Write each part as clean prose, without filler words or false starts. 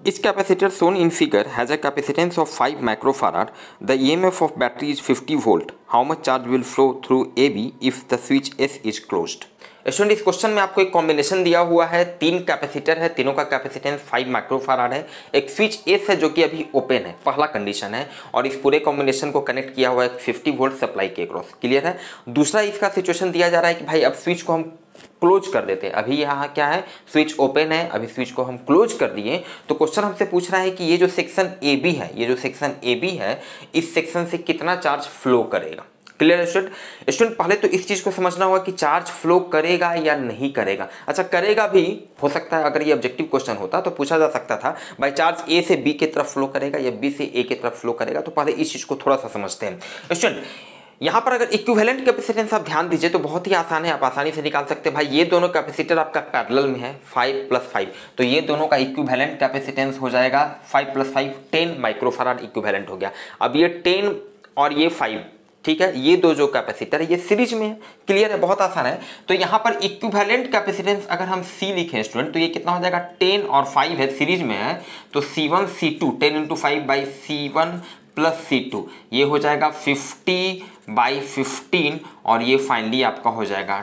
Each capacitor shown in figure has a capacitance of 5 microfarad. The EMF of battery is 50 volt. How much charge will flow through AB if the switch S is closed? Student इस question में आपको एक combination दिया हुआ है, 3 capacitor है, तीनों का कैपेसिटेंस 5 माइक्रोफाराड है, एक स्विच एस है जो कि अभी ओपन है, पहला कंडीशन है, और इस पूरे कॉम्बिनेशन को कनेक्ट किया हुआ है 50 वोल्ट सप्लाई के क्रॉस। क्लियर है। दूसरा इसका सिचुएशन दिया जा रहा है कि भाई अब स्विच को हम क्लोज कर देते हैं। अभी यहाँ क्या है, स्विच ओपन है, अभी स्विच को हम क्लोज कर दिए, तो क्वेश्चन हमसे पूछ रहा है कि ये जो सेक्शन ए बी है, ये जो सेक्शन ए बी है, इस सेक्शन से कितना चार्ज फ्लो करेगा। क्लियर स्टूडेंट, पहले तो इस चीज को समझना होगा कि चार्ज फ्लो करेगा या नहीं करेगा। अच्छा, करेगा भी हो सकता है, अगर ये ऑब्जेक्टिव क्वेश्चन होता तो पूछा जा सकता था भाई चार्ज ए से बी की तरफ फ्लो करेगा या बी से ए की तरफ फ्लो करेगा। तो पहले इस चीज को थोड़ा सा समझते हैं स्टूडेंट। यहाँ पर अगर इक्विवेलेंट कैपेसिटेंस आप ध्यान दीजिए तो बहुत ही आसान है, आप आसानी से निकाल सकते हैं। भाई ये दोनों कैपेसिटर आपका पैरेलल में है 5 + 5, तो ये दोनों का इक्विवेलेंट कैपेसिटेंस हो जाएगा 5 + 5 10 माइक्रोफाराड इक्विवेलेंट हो गया। अब ये 10 और ये 5, ठीक है, ये दो जो कैपेसिटर है ये सीरीज में है। क्लियर है, बहुत आसान है। तो यहाँ पर इक्विवेलेंट कैपेसिटेंस अगर हम C लिखें स्टूडेंट तो ये कितना हो जाएगा, 10 और 5 है, सीरीज में है, तो C1 C2 10 × 5 C1 + C2 ये हो जाएगा 50/15, और ये फाइनली आपका हो जाएगा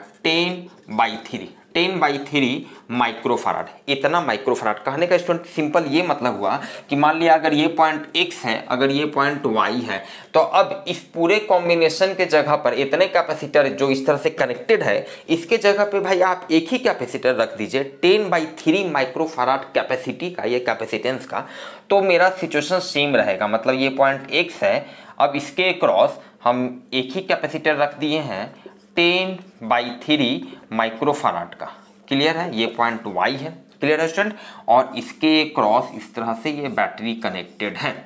10/3 माइक्रोफाराड। इतना माइक्रोफाराड कहने का स्टूडेंट सिंपल ये मतलब हुआ कि मान लिया अगर ये पॉइंट X है, अगर ये पॉइंट Y है, तो अब इस पूरे कॉम्बिनेशन के जगह पर इतने कैपेसिटर जो इस तरह से कनेक्टेड है, इसके जगह पे भाई आप एक ही कैपेसिटर रख दीजिए 10/3 माइक्रोफाराड कैपेसिटी का, ये कैपेसिटेंस का, तो मेरा सिचुएशन सेम रहेगा। मतलब ये पॉइंट X है, अब इसके क्रॉस हम एक ही कैपेसिटर रख दिए हैं 10/3 माइक्रोफाराड का। क्लियर है, ये पॉइंट Y है। क्लियर है स्टूडेंट, और इसके क्रॉस इस तरह से ये बैटरी कनेक्टेड है,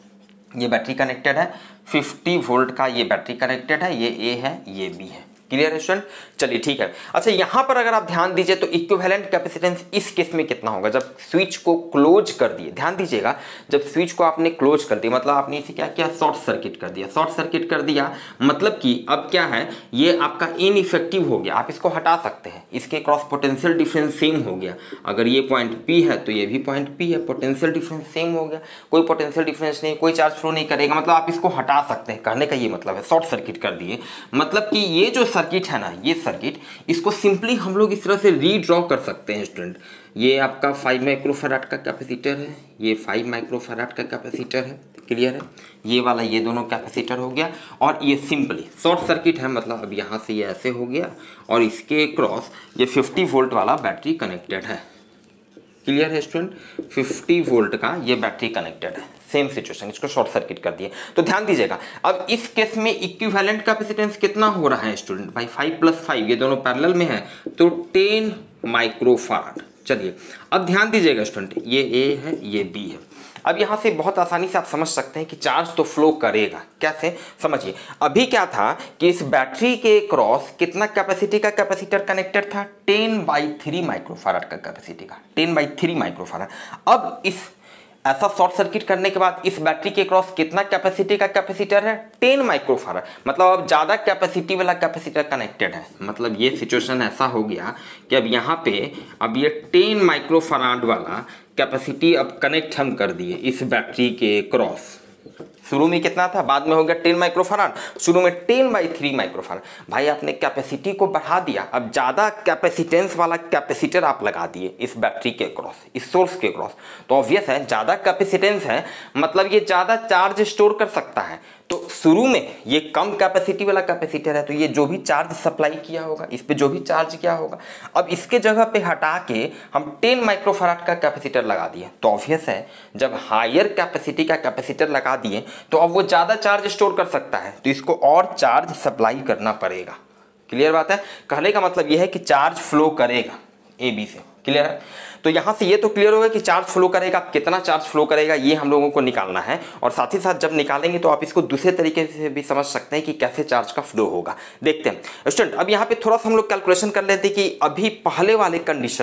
ये बैटरी कनेक्टेड है 50 वोल्ट का, ये बैटरी कनेक्टेड है, ये A है, ये B है। क्लियर है स्टूडेंट, चलिए ठीक है। अच्छा, यहाँ पर अगर आप ध्यान दीजिए तो इक्विवेलेंट कैपेसिटेंस इस केस में कितना होगा, जब स्विच को क्लोज कर दिए, ध्यान दीजिएगा, जब स्विच को आपने क्लोज कर दिया मतलब आपने इसे क्या किया, शॉर्ट सर्किट कर दिया। शॉर्ट सर्किट कर दिया मतलब कि अब क्या है, ये आपका इनइफेक्टिव हो गया, आप इसको हटा सकते हैं, इसके क्रॉस पोटेंशियल डिफरेंस सेम हो गया। अगर ये पॉइंट P है तो ये भी पॉइंट P है, पोटेंशियल डिफरेंस सेम हो गया, कोई पोटेंशियल डिफरेंस नहीं, कोई चार्ज फ्लो नहीं करेगा, मतलब आप इसको हटा सकते हैं। कहने का ये मतलब है शॉर्ट सर्किट कर दिए, मतलब कि ये जो सर्किट है ना, ये सर्किट, इसको सिंपली हम लोग इस तरह से रीड्रॉ कर सकते हैं स्टूडेंट। ये आपका 5 माइक्रोफाराड का कैपेसिटर है, ये 5 माइक्रोफाराड का कैपेसिटर है। क्लियर है, ये वाला ये दोनों कैपेसिटर हो गया, और ये सिंपली शॉर्ट सर्किट है, मतलब अब यहाँ से ये ऐसे हो गया, और इसके क्रॉस ये 50 वोल्ट वाला बैटरी कनेक्टेड है। क्लियर है स्टूडेंट, 50 वोल्ट का ये बैटरी कनेक्टेड है, सेम सिचुएशन, इसको शॉर्ट सर्किट कर दिए। तो ध्यान दीजिएगा, अब इस केस में इक्विवेलेंट कैपेसिटेंस कितना हो रहा है स्टूडेंट, भाई 5 + 5 ये दोनों पैरेलल में है, तो 10 माइक्रोफाराड। चलिए अब ध्यान दीजिएगा स्टूडेंट, ये A है, ये B है। अब यहाँ से बहुत आसानी से आप समझ सकते हैं कि चार्ज तो फ्लो करेगा। कैसे, समझिए, अभी क्या था कि इस बैटरी के क्रॉस कितना कैपेसिटी का कैपेसिटर कनेक्टेड था, 10/3 माइक्रोफाराड का कैपेसिटी का, 10/3 माइक्रोफाराड। अब इस ऐसा शॉर्ट सर्किट करने के बाद इस बैटरी के क्रॉस कितना कैपेसिटी का कैपेसिटर है, 10 माइक्रोफाराड, मतलब अब ज़्यादा कैपेसिटी वाला कैपेसिटर कनेक्टेड है। मतलब ये सिचुएशन ऐसा हो गया कि अब यहाँ पे अब ये 10 माइक्रोफाराड वाला कैपेसिटी अब कनेक्ट हम कर दिए इस बैटरी के क्रॉस। शुरू में कितना था, बाद में हो गया 10 माइक्रोफाराड, शुरू में 10/3 माइक्रोफाराड। भाई आपने कैपेसिटी को बढ़ा दिया, अब ज़्यादा कैपेसिटेंस वाला कैपेसिटर आप लगा दिए इस बैटरी के क्रॉस, इस सोर्स के क्रॉस, तो ऑब्वियस है ज़्यादा कैपेसिटेंस है, मतलब ये ज़्यादा चार्ज स्टोर कर सकता है। तो शुरू में ये कम कैपेसिटी वाला कैपेसिटर है, तो ये जो भी चार्ज सप्लाई किया होगा, इस पे जो भी चार्ज किया होगा, अब इसके जगह पे हटा के हम 10 माइक्रोफाराड का कैपेसिटर लगा दिए, तो ऑब्वियस है जब हायर कैपेसिटी का कैपेसिटर लगा दिए तो अब वो ज़्यादा चार्ज स्टोर कर सकता है, तो इसको और चार्ज सप्लाई करना पड़ेगा। क्लियर बात है, कहने का मतलब ये है कि चार्ज फ्लो करेगा AB से। क्लियर है, तो यहाँ से ये तो क्लियर होगा कि चार्ज फ्लो करेगा, कितना चार्ज फ्लो करेगा ये हम लोगों को निकालना है, और साथ ही साथ जब निकालेंगे तो आप इसको दूसरे तरीके से भी समझ सकते हैं कि कैसे चार्ज का फ्लो होगा। देखते हैं स्टूडेंट, अब यहाँ पे थोड़ा सा हम लोग कैलकुलेशन कर लेते हैं कि अभी पहले वाले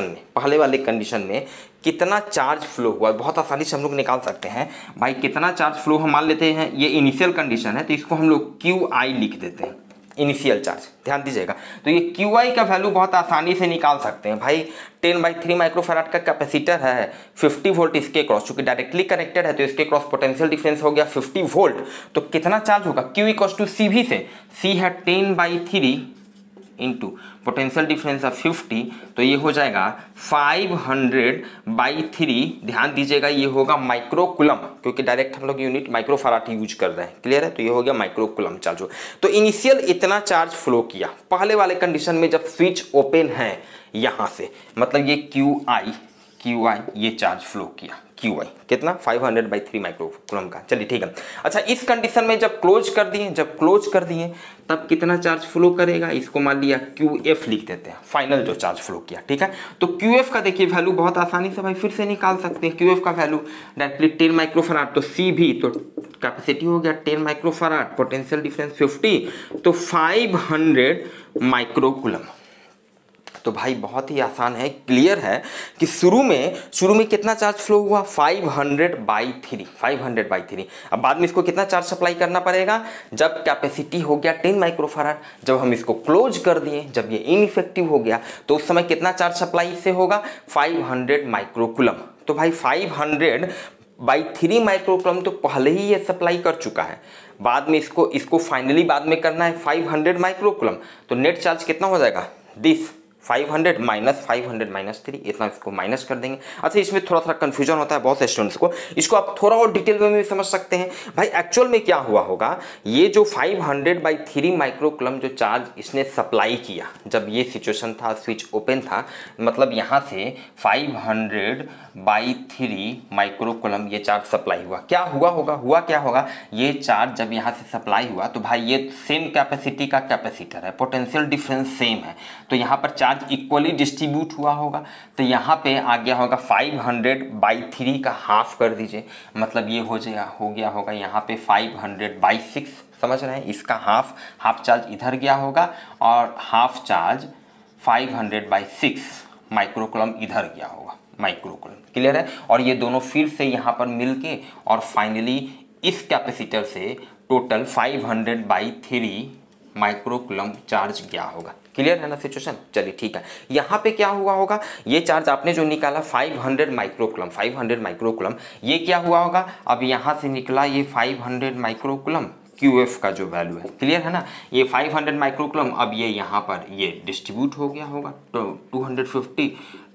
कंडीशन में कितना चार्ज फ्लो हुआ। बहुत आसानी से हम लोग निकाल सकते हैं। भाई कितना चार्ज फ्लो हम मान लेते हैं, ये इनिशियल कंडीशन है, तो इसको हम लोग QI लिख देते हैं। इनिशियल चार्ज, ध्यान दीजिएगा। तो ये QI का वैल्यू बहुत आसानी से निकाल सकते हैं भाई। 10/3 माइक्रोफैराड का कैपेसिटर है, 50 वोल्ट इसके क्रॉस, चूंकि डायरेक्टली कनेक्टेड है तो इसके क्रॉस पोटेंशियल डिफरेंस हो गया 50 वोल्ट। तो कितना चार्ज होगा, Q = CV से, C है 10/3 इंटू पोटेंशियल डिफरेंस ऑफ 50, तो ये हो जाएगा 500/3। ध्यान दीजिएगा ये होगा माइक्रोकुलम, क्योंकि डायरेक्ट हम लोग यूनिट माइक्रोफैराड यूज कर रहे हैं, क्लियर है। तो ये हो गया माइक्रोकुलम चार्ज। तो इनिशियल इतना चार्ज फ्लो किया पहले वाले कंडीशन में जब स्विच ओपन है यहां से, मतलब ये QI ये चार्ज फ्लो किया, QI कितना 500/3 माइक्रोकुलम का। चलिए ठीक है। अच्छा, इस कंडीशन में जब क्लोज कर दिए तब कितना चार्ज फ्लो करेगा, इसको मान लिया QF लिख देते हैं, फाइनल जो चार्ज फ्लो किया, ठीक है। तो QF का देखिए वैल्यू बहुत आसानी से भाई फिर से निकाल सकते हैं। QF का वैल्यू डायरेक्टली 10 माइक्रोफैराड, तो C भी तो कैपेसिटी हो गया 10 माइक्रोफैराड, पोटेंशियल डिफरेंस 50, तो 500 माइक्रोकुलम। तो भाई बहुत ही आसान है, क्लियर है कि शुरू में कितना चार्ज फ्लो हुआ 500/3। अब बाद में इसको कितना चार्ज सप्लाई करना पड़ेगा, जब कैपेसिटी हो गया 10 माइक्रोफैराड, जब हम इसको क्लोज कर दिए, जब ये इनइफेक्टिव हो गया, तो उस समय कितना चार्ज सप्लाई इससे होगा 500 माइक्रोकुलम। तो भाई 500/3 माइक्रोकुलम तो पहले ही ये सप्लाई कर चुका है, बाद में इसको फाइनली बाद में करना है 500 माइक्रोकुलम। तो नेट चार्ज कितना हो जाएगा, 500 - 500 - 3, इतना इसको माइनस कर देंगे। अच्छा, इसमें थोड़ा सा कंफ्यूजन होता है बहुत स्टूडेंट्स को, इसको आप थोड़ा और डिटेल में भी समझ सकते हैं। भाई एक्चुअल में क्या हुआ होगा, ये जो 500/3 माइक्रोकुलम जो चार्ज इसने सप्लाई किया, जब ये सिचुएशन था स्विच ओपन था, मतलब यहाँ से 500/3 माइक्रोकुलम ये चार्ज सप्लाई हुआ। क्या होगा, ये चार्ज जब यहाँ से सप्लाई हुआ तो भाई ये सेम कैपेसिटी का कैपेसिटर है, पोटेंशियल डिफरेंस सेम है, तो यहाँ पर चार्ज इक्वली डिस्ट्रीब्यूट हुआ होगा। तो यहाँ पे आ गया होगा 500/3 का हाफ कर दीजिए, मतलब ये हो गया होगा यहाँ पे 500/6, समझ रहे हैं। इसका हाफ चार्ज इधर गया होगा और हाफ चार्ज 500/6 माइक्रोकुलम इधर गया होगा, माइक्रोकुलम, क्लियर है। और ये दोनों फिर से यहाँ पर मिलके और फाइनली इस कैपेसिटर से टोटल 500/3 माइक्रोकुलम चार्ज गया होगा, क्लियर है ना सिचुएशन। चलिए ठीक है, यहाँ पे क्या हुआ होगा, ये चार्ज आपने जो निकाला 500 माइक्रोकुलम, ये क्या हुआ होगा, अब यहाँ से निकला ये 500 माइक्रोकुलम QF का जो वैल्यू है, क्लियर है ना। ये 500 माइक्रोकुलम अब ये यहाँ पर ये डिस्ट्रीब्यूट हो गया होगा, तो 250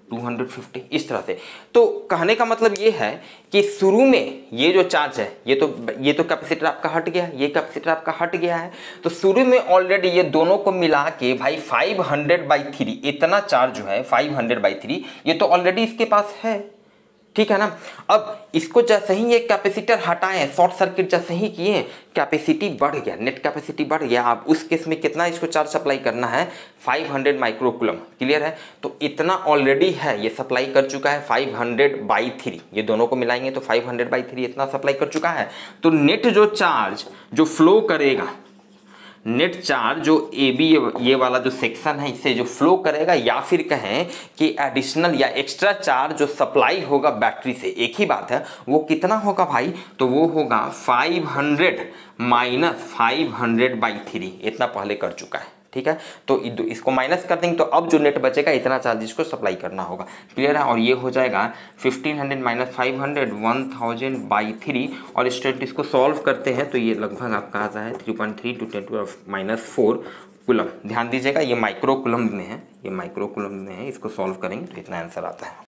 इस तरह से। तो कहने का मतलब ये है कि शुरू में ये जो चार्ज है ये तो कैपेसिटर आपका हट गया, ये कैपेसिटर आपका हट गया है, तो शुरू में ऑलरेडी ये दोनों को मिला के भाई 500/3 इतना चार्ज जो है 500/3 ये तो ऑलरेडी इसके पास है, ठीक है ना। अब इसको जैसे ही ये कैपेसिटर हटाएं, शॉर्ट सर्किट जैसे ही किए, कैपेसिटी बढ़ गया, नेट कैपेसिटी बढ़ गया। अब उस केस में कितना इसको चार्ज सप्लाई करना है 500 माइक्रोकुलम, क्लियर है। तो इतना ऑलरेडी है, ये सप्लाई कर चुका है 500/3, ये दोनों को मिलाएंगे तो 500/3 इतना सप्लाई कर चुका है। तो नेट जो चार्ज जो फ्लो करेगा, नेट चार्ज जो AB ये वाला जो सेक्शन है इससे जो फ्लो करेगा, या फिर कहें कि एडिशनल या एक्स्ट्रा चार्ज जो सप्लाई होगा बैटरी से, एक ही बात है, वो कितना होगा भाई, तो वो होगा 500 - 500/3, इतना पहले कर चुका है, ठीक है। तो इसको माइनस कर देंगे तो अब जो नेट बचेगा इतना चार्ज इसको सप्लाई करना होगा, क्लियर है। और ये हो जाएगा 1500 - 500 1000/3, और स्टूडेंट इसको सॉल्व करते हैं तो ये लगभग आपका आता है 3.3 × 10⁻⁴ कुलम। ध्यान दीजिएगा ये माइक्रोकुलम में है, इसको सॉल्व करेंगे तो इतना आंसर आता है।